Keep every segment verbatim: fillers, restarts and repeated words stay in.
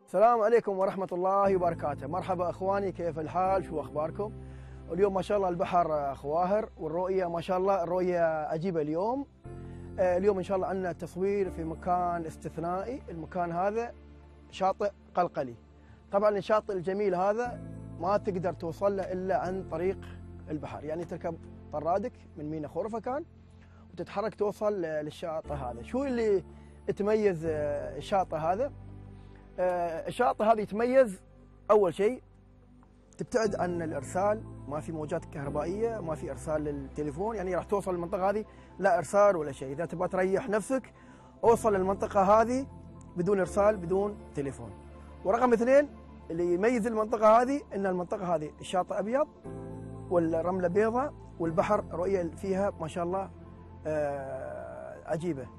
السلام عليكم ورحمة الله وبركاته. مرحبا اخواني، كيف الحال؟ شو اخباركم؟ اليوم ما شاء الله البحر خواهر والرؤية ما شاء الله الرؤية عجيبة اليوم. اليوم ان شاء الله عندنا تصوير في مكان استثنائي. المكان هذا شاطئ قلقلي. طبعا الشاطئ الجميل هذا ما تقدر توصل له الا عن طريق البحر، يعني تركب طرادك من ميناء خورفكان وتتحرك توصل للشاطئ هذا. شو اللي تميز الشاطئ هذا؟ الشاطئ هذا يتميز اول شيء تبتعد عن الارسال، ما في موجات كهربائيه، ما في ارسال للتليفون، يعني راح توصل للمنطقه هذه لا ارسال ولا شيء. اذا تبغى تريح نفسك اوصل للمنطقه هذه بدون ارسال بدون تليفون. ورقم اثنين اللي يميز المنطقه هذه ان المنطقه هذه الشاطئ ابيض والرمله بيضاء والبحر رؤيه فيها ما شاء الله عجيبه.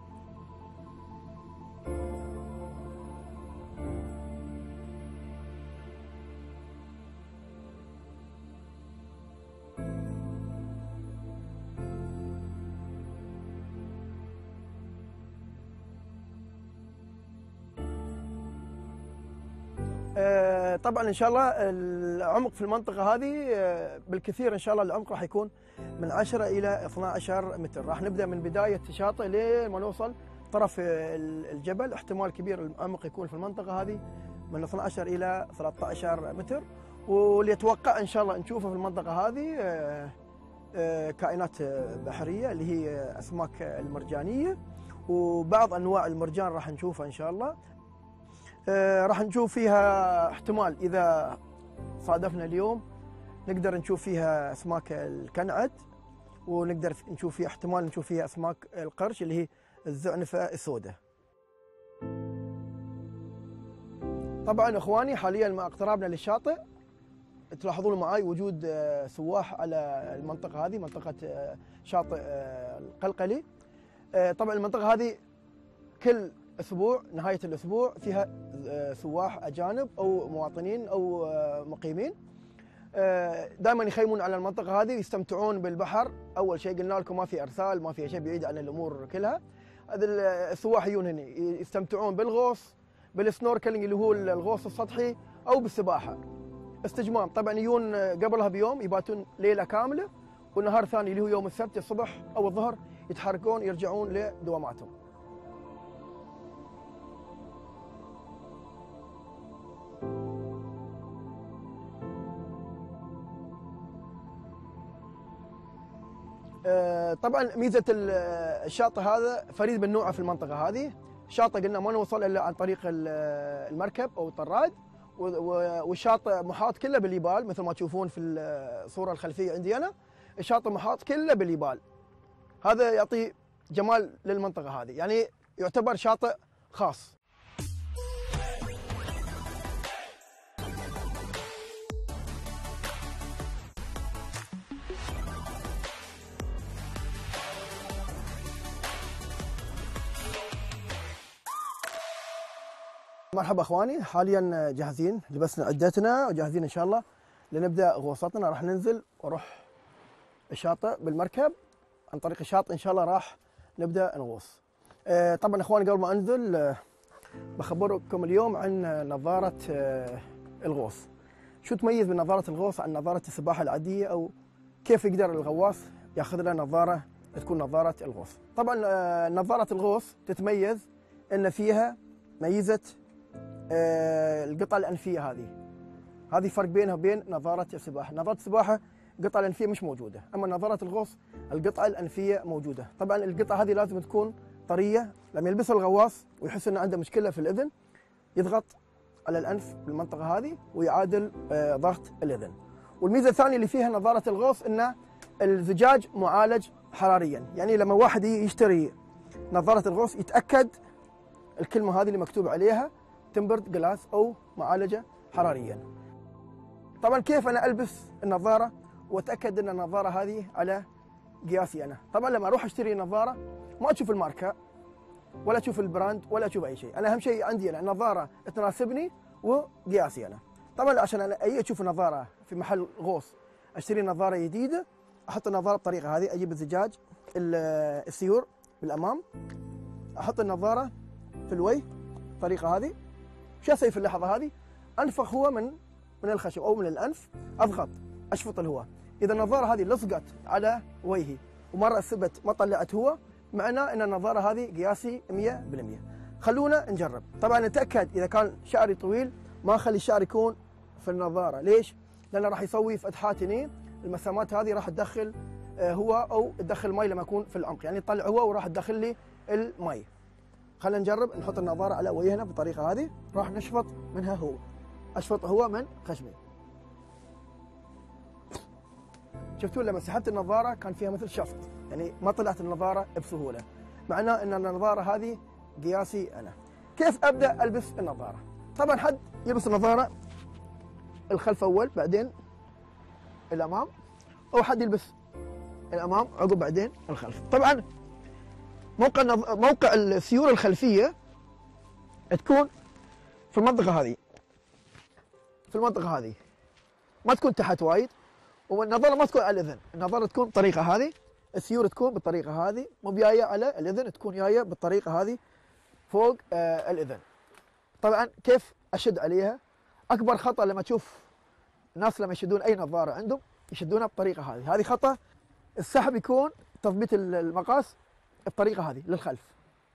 طبعا ان شاء الله العمق في المنطقه هذه بالكثير ان شاء الله العمق راح يكون من عشرة الى اثني عشر متر. راح نبدا من بدايه الشاطئ لين ما نوصل طرف الجبل. احتمال كبير العمق يكون في المنطقه هذه من اثني عشر الى ثلاثة عشر متر. واللي اتوقع ان شاء الله نشوفه في المنطقه هذه كائنات بحريه اللي هي اسماك المرجانيه وبعض انواع المرجان راح نشوفها ان شاء الله. آه راح نشوف فيها احتمال اذا صادفنا اليوم نقدر نشوف فيها اسماك الكنعد، ونقدر نشوف فيها احتمال نشوف فيها اسماك القرش اللي هي الزعنفه السوداء. طبعا اخواني حاليا ما اقتربنا للشاطئ تلاحظون معي وجود آه سواح على المنطقه هذه، منطقه آه شاطئ آه القلقلي. آه طبعا المنطقه هذه كل اسبوع نهايه الاسبوع فيها سواح اجانب او مواطنين او مقيمين دائما يخيمون على المنطقه هذه يستمتعون بالبحر. اول شيء قلنا لكم ما في ارسال، ما في شيء، بعيد عن الامور كلها. هذا السواح يجون هنا يستمتعون بالغوص، بالسنوركلينج اللي هو الغوص السطحي، او بالسباحه استجمام. طبعا يجون قبلها بيوم يباتون ليله كامله، والنهار الثاني اللي هو يوم السبت الصبح او الظهر يتحركون يرجعون لدواماتهم. طبعا ميزه الشاطئ هذا فريد من نوعه في المنطقه هذه. الشاطئ قلنا ما نوصل الا عن طريق المركب او الطراد، والشاطئ محاط كله بالجبال مثل ما تشوفون في الصوره الخلفيه عندي انا. الشاطئ محاط كله بالجبال، هذا يعطي جمال للمنطقه هذه، يعني يعتبر شاطئ خاص. مرحبا اخواني، حاليا جاهزين، لبسنا عدتنا وجاهزين ان شاء الله لنبدا غوصتنا. راح ننزل واروح الشاطئ بالمركب. عن طريق الشاطئ ان شاء الله راح نبدا نغوص. آه طبعا اخواني قبل ما انزل آه بخبركم اليوم عن نظاره آه الغوص. شو تميز من نظاره الغوص عن نظاره السباحه العاديه، او كيف يقدر الغواص ياخذ له نظاره تكون نظاره الغوص؟ طبعا آه نظاره الغوص تتميز ان فيها ميزه آه القطعه الانفيه. هذه هذه فرق بينها وبين نظاره السباحه. نظاره السباحه القطعه الانفيه مش موجوده، اما نظاره الغوص القطعه الانفيه موجوده. طبعا القطعه هذه لازم تكون طريه. لما يلبسها الغواص ويحس انه عنده مشكله في الاذن يضغط على الانف بالمنطقه هذه ويعادل آه ضغط الاذن. والميزه الثانيه اللي فيها نظاره الغوص ان الزجاج معالج حراريا، يعني لما واحد يشتري نظاره الغوص يتاكد الكلمه هذه اللي مكتوب عليها تمبرد جلاس او معالجه حراريا. طبعا كيف انا البس النظاره واتاكد ان النظاره هذه على قياسي انا؟ طبعا لما اروح اشتري نظاره ما اشوف الماركه ولا اشوف البراند ولا اشوف اي شيء، انا اهم شيء عندي انا نظاره تناسبني وقياسي انا. طبعا عشان انا اي اشوف نظاره في محل غوص اشتري نظاره جديده احط النظاره بالطريقه هذه، اجيب الزجاج السيور بالامام، احط النظاره في الوجه بالطريقه هذه، شو اسوي في اللحظه هذه؟ انفخ هو من من الخشب او من الانف، اضغط اشفط الهواء. اذا النظاره هذه لصقت على وجهي ومره ثبت ما طلعت هواء، معناه ان النظاره هذه قياسي مئة بالمئة. خلونا نجرب. طبعا نتاكد اذا كان شعري طويل ما اخلي الشعر يكون في النظاره، ليش؟ لانه راح يسوي فتحات هني، المسامات هذه راح تدخل هواء او تدخل مي لما يكون في العمق، يعني يطلع هواء وراح تدخل لي المي. خلينا نجرب نحط النظاره على وجهنا بالطريقه هذه، راح نشفط منها هواء، اشفط هواء من خشمي. شفتوا لما سحبت النظاره كان فيها مثل شفط، يعني ما طلعت النظاره بسهوله، معناه ان النظاره هذه قياسي انا. كيف ابدا البس النظاره؟ طبعا حد يلبس النظاره الخلف اول بعدين الامام، او حد يلبس الامام عقب بعدين الخلف. طبعا موقع موقع السيور الخلفيه تكون في المنطقه هذه، في المنطقه هذه ما تكون تحت وايد، والنظاره ما تكون على الاذن، النظاره تكون بالطريقه هذه، السيور تكون بالطريقه هذه، مو جايه على الاذن، تكون جايه بالطريقه هذه فوق آه الاذن. طبعا كيف اشد عليها؟ اكبر خطا لما تشوف ناس لما يشدون اي نظاره عندهم يشدونها بالطريقه هذه، هذه خطا. السحب يكون تضبيط المقاس بالطريقه هذه للخلف.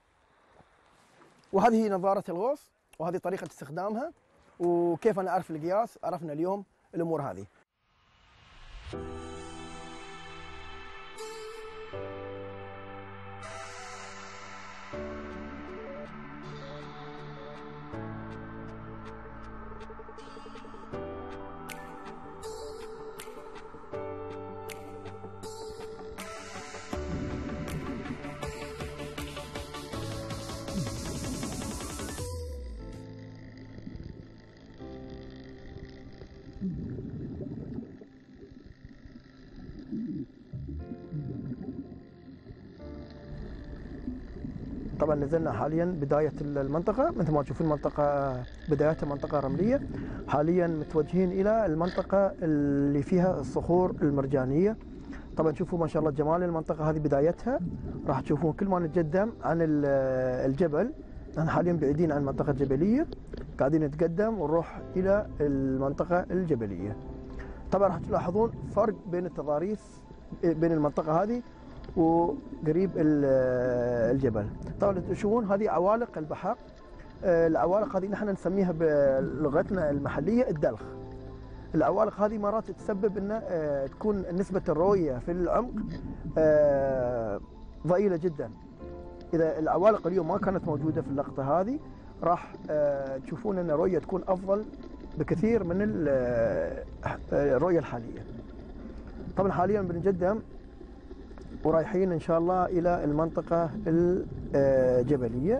وهذه هي نظاره الغوص، وهذه طريقه استخدامها، وكيف انا اعرف القياس. عرفنا اليوم الامور هذه. طبعا نزلنا حاليا بداية المنطقة، مثل ما تشوفون المنطقة بدايتها منطقة رملية. حاليا متوجهين إلى المنطقة اللي فيها الصخور المرجانية. طبعا شوفوا ما شاء الله جمال المنطقة هذه بدايتها. راح تشوفون كل ما نتقدم عن الجبل، نحن حاليا بعيدين عن المنطقة الجبلية، قاعدين نتقدم ونروح إلى المنطقة الجبلية. طبعا راح تلاحظون فرق بين التضاريس بين المنطقة هذه وقريب الجبل. طبعا تشوفون هذه عوالق البحر. العوالق هذه نحن نسميها بلغتنا المحليه الدلخ. العوالق هذه مرات تسبب ان تكون نسبه الرؤيه في العمق ضئيله جدا. اذا العوالق اليوم ما كانت موجوده في اللقطه هذه راح تشوفون ان الرؤيه تكون افضل بكثير من الرؤيه الحاليه. طبعا حاليا بنقدم ورايحين ان شاء الله الى المنطقه الجبليه.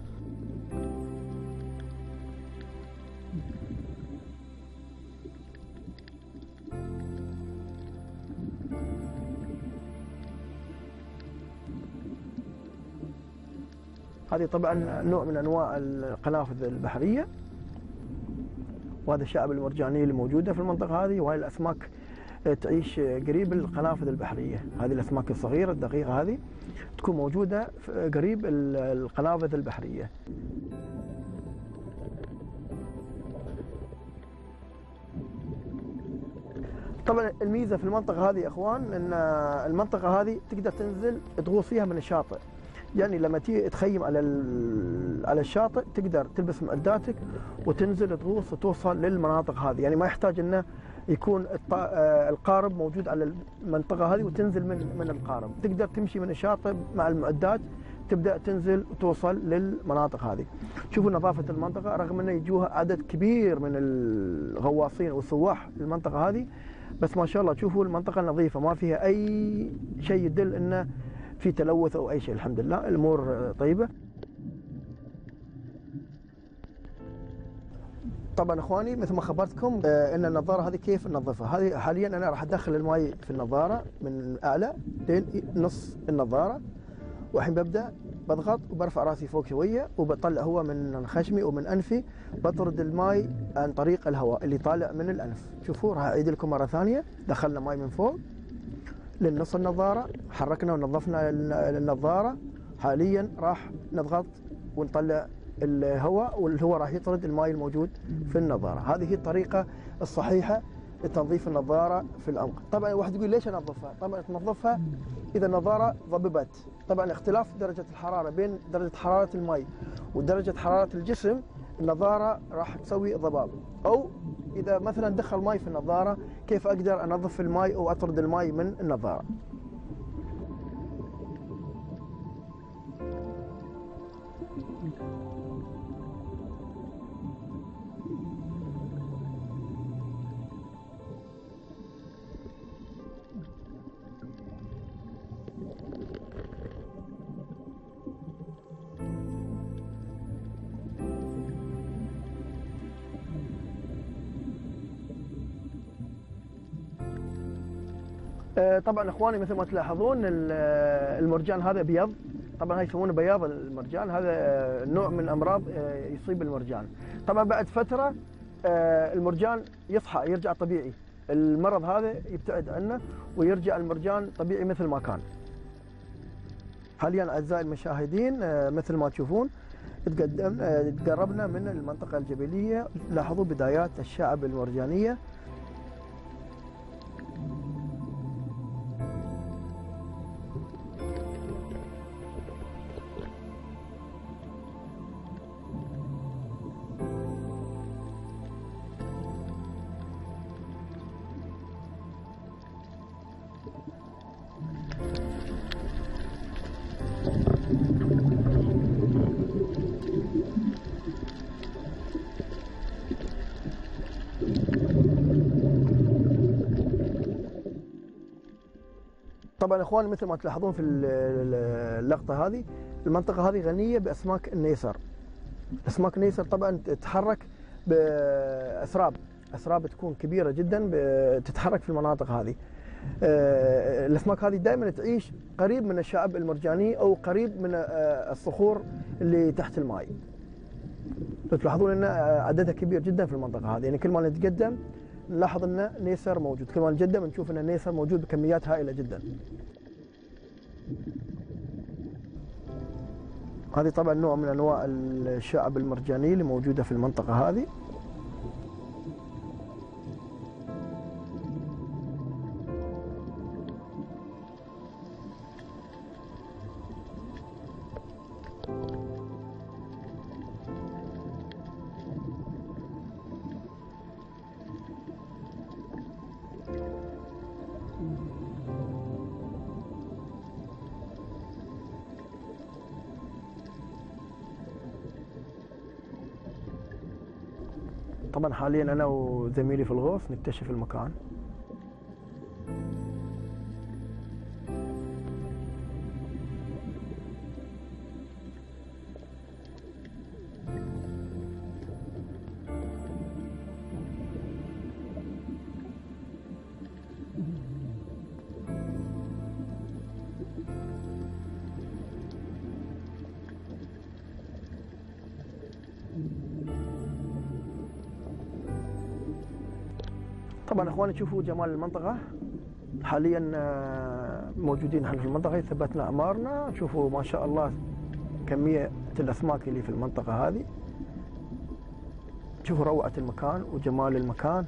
هذه طبعا نوع من انواع القنافذ البحريه، وهذا الشعب المرجانيه اللي موجوده في المنطقه هذه، وهي الاسماك تعيش قريب القنافذ البحريه. هذه الاسماك الصغيره الدقيقه هذه تكون موجوده قريب القنافذ البحريه. طبعا الميزه في المنطقه هذه يا اخوان ان المنطقه هذه تقدر تنزل تغوص فيها من الشاطئ، يعني لما تيجي تخيم على على الشاطئ تقدر تلبس معداتك وتنزل تغوص وتوصل للمناطق هذه، يعني ما يحتاج انه يكون القارب موجود على المنطقه هذه وتنزل من من القارب، تقدر تمشي من الشاطئ مع المعدات تبدا تنزل وتوصل للمناطق هذه. شوفوا نظافه المنطقه، رغم انه يجوها عدد كبير من الغواصين والسواح للمنطقه هذه، بس ما شاء الله تشوفوا المنطقه نظيفه، ما فيها اي شيء يدل انه في تلوث او اي شيء. الحمد لله الامور طيبه. طبعا اخواني مثل ما خبرتكم ان النظاره هذه كيف ننظفها. هذه حاليا انا راح ادخل الماء في النظاره من اعلى لين نص النظاره، والحين ببدا بضغط وبرفع راسي فوق شويه وبطلع هواء من خشمي ومن انفي، بطرد الماء عن طريق الهواء اللي طالع من الانف. شوفوا راح اعيد لكم مره ثانيه. دخلنا ماء من فوق للنص النظاره، حركنا ونظفنا النظاره. حاليا راح نضغط ونطلع الهواء، والهواء راح يطرد الماء الموجود في النظاره. هذه هي الطريقه الصحيحه لتنظيف النظاره في العمق. طبعا واحد يقول ليش انظفها؟ طبعا تنظفها اذا النظاره ضببت. طبعا اختلاف درجه الحراره بين درجه حراره الماء ودرجه حراره الجسم، النظاره راح تسوي ضباب. او اذا مثلا دخل ماء في النظاره، كيف اقدر انظف الماء او اطرد الماء من النظاره؟ طبعا اخواني مثل ما تلاحظون المرجان هذا ابيض. طبعا هاي يسمونه بياض المرجان. هذا نوع من امراض يصيب المرجان. طبعا بعد فتره المرجان يصحى يرجع طبيعي، المرض هذا يبتعد عنه ويرجع المرجان طبيعي مثل ما كان. حاليا اعزائي المشاهدين مثل ما تشوفون تقدم تقربنا من المنطقه الجبليه. لاحظوا بدايات الشعب المرجانيه. طبعا اخواني مثل ما تلاحظون في اللقطه هذه، المنطقه هذه غنيه باسماك النيسر. اسماك النيسر طبعا تتحرك باسراب، اسراب تكون كبيره جدا تتحرك في المناطق هذه. الاسماك هذه دائما تعيش قريب من الشعب المرجاني او قريب من الصخور اللي تحت الماء. تلاحظون ان عددها كبير جدا في المنطقه هذه، يعني كل ما نتقدم نلاحظ ان نيسر موجود، كل ما نتقدم نشوف ان النيسر موجود بكميات هائله جدا. هذه طبعا نوع من انواع الشعب المرجاني اللي موجوده في المنطقه هذه. طبعا حاليا انا وزميلي في الغوص نكتشف المكان. طبعا اخواني شوفوا جمال المنطقه. حاليا موجودين احنا في المنطقه، ثبتنا اعمارنا. شوفوا ما شاء الله كميه الاسماك اللي في المنطقه هذه. شوفوا روعه المكان وجمال المكان.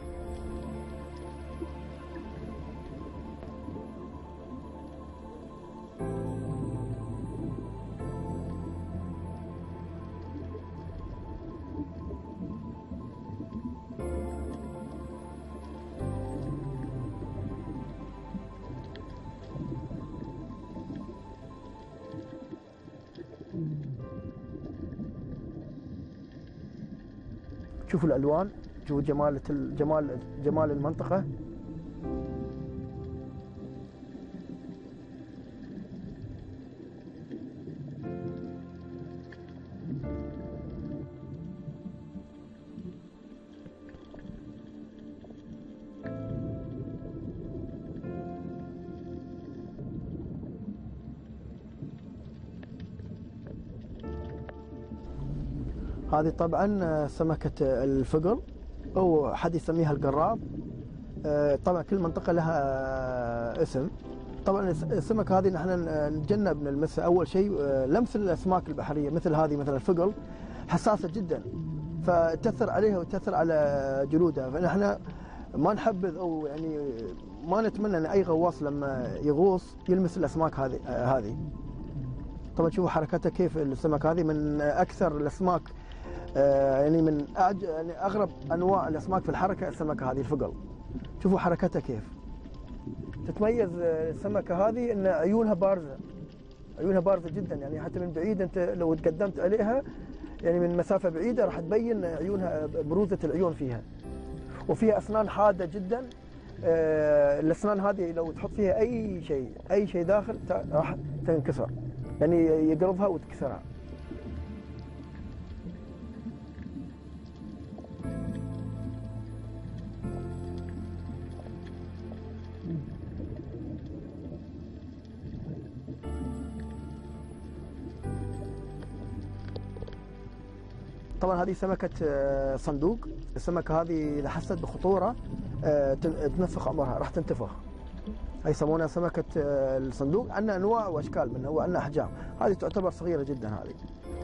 شوفوا الالوان، شوفوا جمال جمال جمال المنطقه. هذه طبعا سمكة الفقر أو حد يسميها القراب. طبعا كل منطقة لها اسم. طبعا السمكة هذه نحن نتجنب نلمسها. أول شيء لمس الأسماك البحرية مثل هذه مثل الفقر حساسه جدا، فتاثر عليها وتاثر على جلودها. فنحن ما نحبذ او يعني ما نتمنى ان اي غواص لما يغوص يلمس الاسماك هذه هذه. طبعا شوفوا حركتها كيف السمك هذه من اكثر الاسماك يعني من أعج... يعني اغرب انواع الاسماك في الحركه السمكه هذه الفقل. شوفوا حركتها كيف تتميز السمكه هذه ان عيونها بارزه، عيونها بارزه جدا، يعني حتى من بعيد انت لو تقدمت عليها يعني من مسافه بعيده راح تبين عيونها بروزه العيون فيها. وفيها اسنان حاده جدا، الاسنان هذه لو تحط فيها اي شيء اي شيء داخل راح تنكسر، يعني يقرضها وتكسرها. طبعا هذه سمكة صندوق. السمكة هذه إذا حست بخطورة تنفخ عمرها، راح تنتفخ. هي يسمونها سمكة الصندوق. عندنا أنواع وأشكال منها وعندنا أحجام. هذه تعتبر صغيرة جدا هذه.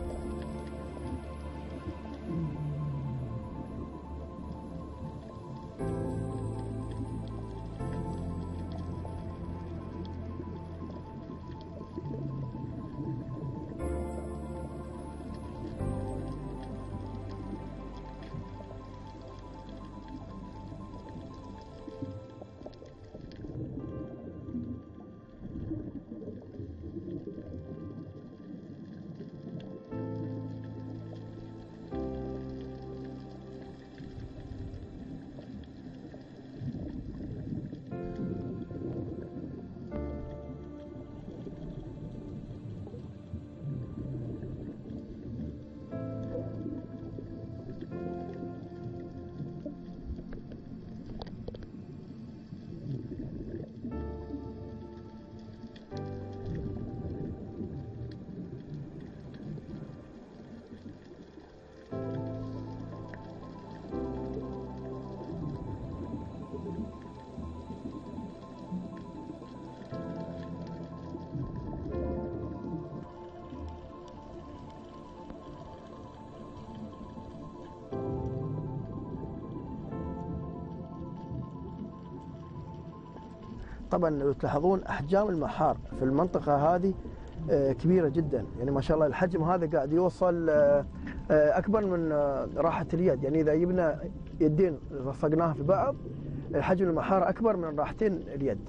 طبعا لو تلاحظون احجام المحار في المنطقه هذه كبيره جدا، يعني ما شاء الله الحجم هذا قاعد يوصل اكبر من راحه اليد. يعني اذا جبنا يدين لصقناها في بعض حجم المحار اكبر من راحتين اليد.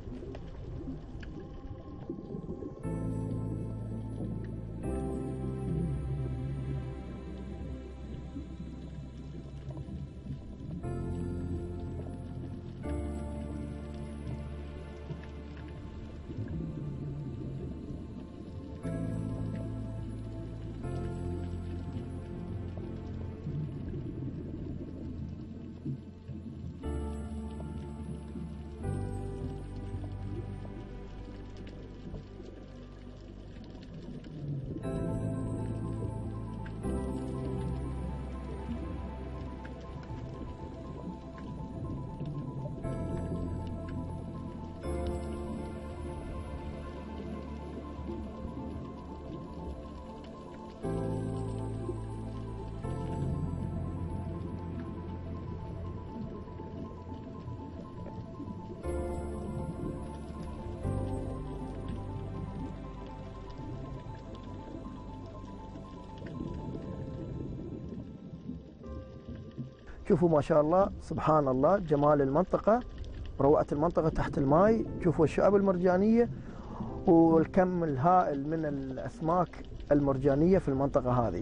شوفوا ما شاء الله سبحان الله جمال المنطقة، روعة المنطقة تحت الماء. شوفوا الشعاب المرجانية والكم الهائل من الأسماك المرجانية في المنطقة هذه.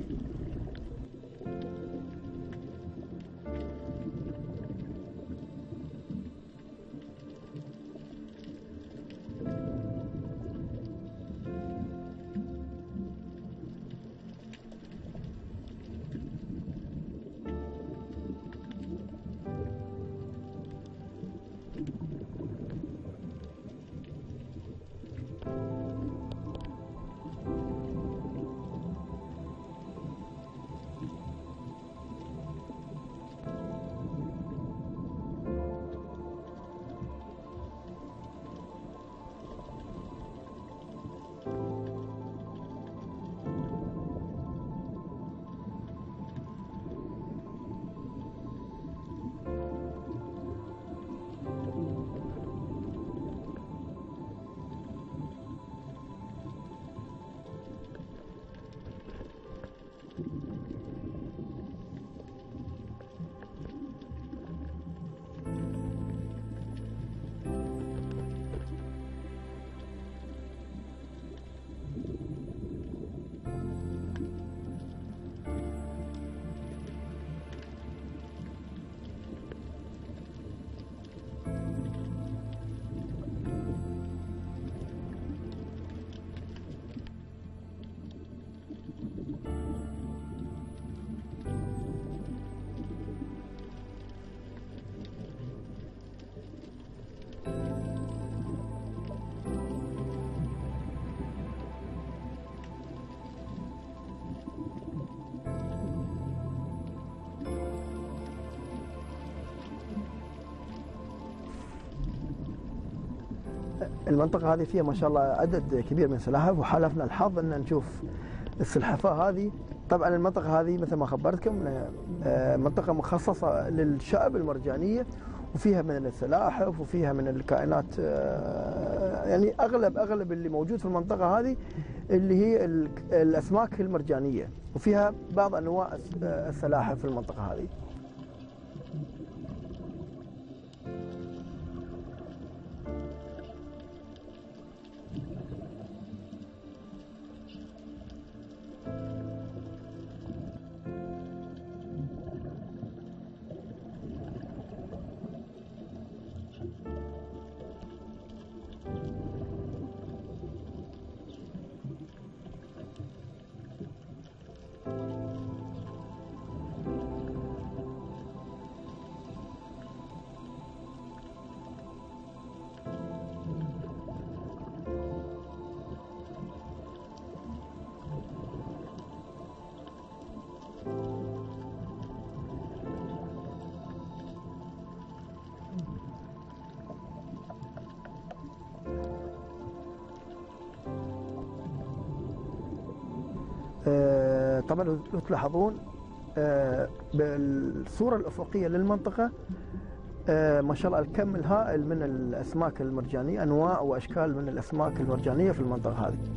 المنطقة هذه فيها ما شاء الله عدد كبير من السلاحف، وحالفنا الحظ أن نشوف السلحفاة هذه. طبعا المنطقة هذه مثل ما خبرتكم منطقة مخصصة للشعب المرجانية، وفيها من السلاحف وفيها من الكائنات، يعني أغلب أغلب اللي موجود في المنطقة هذه اللي هي الأسماك المرجانية، وفيها بعض أنواع السلاحف في المنطقة هذه. طبعا لو تلاحظون بالصورة الأفقية للمنطقة ما شاء الله الكم الهائل من الأسماك المرجانية، أنواع وأشكال من الأسماك المرجانية في المنطقة هذه.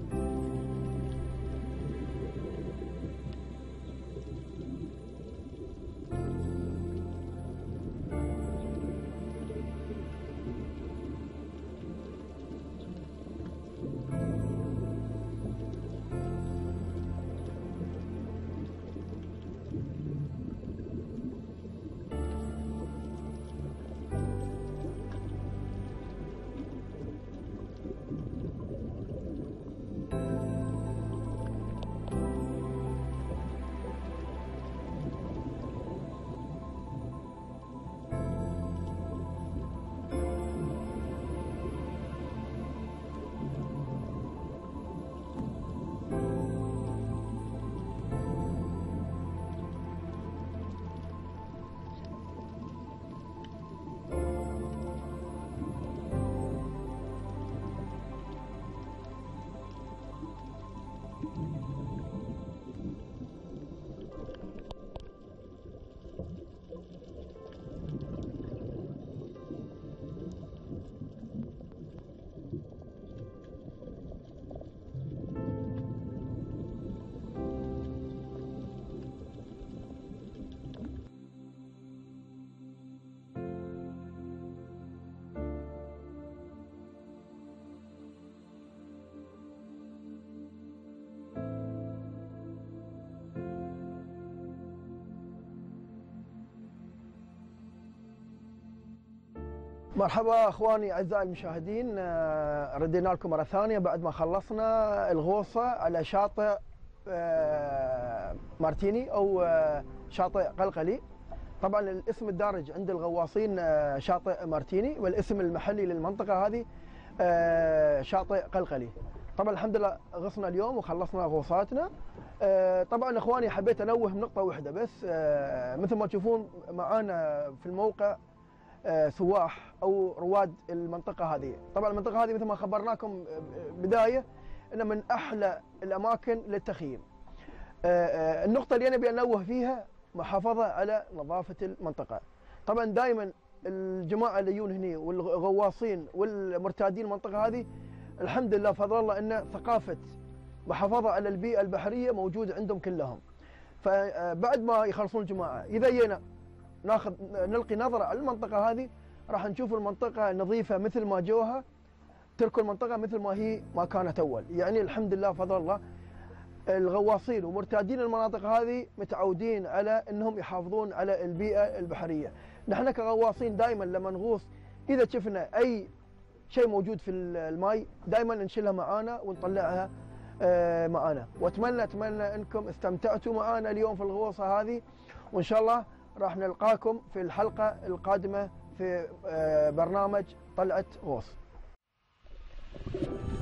مرحبا اخواني اعزائي المشاهدين، ردينا لكم مره ثانيه بعد ما خلصنا الغوصه على شاطئ مارتيني او شاطئ قلقلي. طبعا الاسم الدارج عند الغواصين شاطئ مارتيني، والاسم المحلي للمنطقه هذه شاطئ قلقلي. طبعا الحمد لله غصنا اليوم وخلصنا غوصاتنا. طبعا اخواني حبيت انوه بنقطه واحده بس، مثل ما تشوفون معانا في الموقع سواح او رواد المنطقه هذه. طبعا المنطقه هذه مثل ما خبرناكم بدايه انها من احلى الاماكن للتخييم. النقطه اللي انا ابي انوه فيها محافظه على نظافه المنطقه. طبعا دائما الجماعه اللي يجون هنا والغواصين والمرتادين المنطقه هذه الحمد لله فضل الله ان ثقافه محافظه على البيئه البحريه موجوده عندهم كلهم. فبعد ما يخلصون الجماعه اذا جينا ناخذ نلقي نظره على المنطقه هذه راح نشوف المنطقه نظيفه مثل ما جوها، تركوا المنطقه مثل ما هي ما كانت اول. يعني الحمد لله فضل الله الغواصين ومرتادين المناطق هذه متعودين على انهم يحافظون على البيئه البحريه. نحن كغواصين دائما لما نغوص اذا شفنا اي شيء موجود في الماء دائما نشيلها معانا ونطلعها معانا. واتمنى اتمنى انكم استمتعتوا معانا اليوم في الغوصه هذه، وان شاء الله راح نلقاكم في الحلقه القادمه في برنامج طلعت غوص.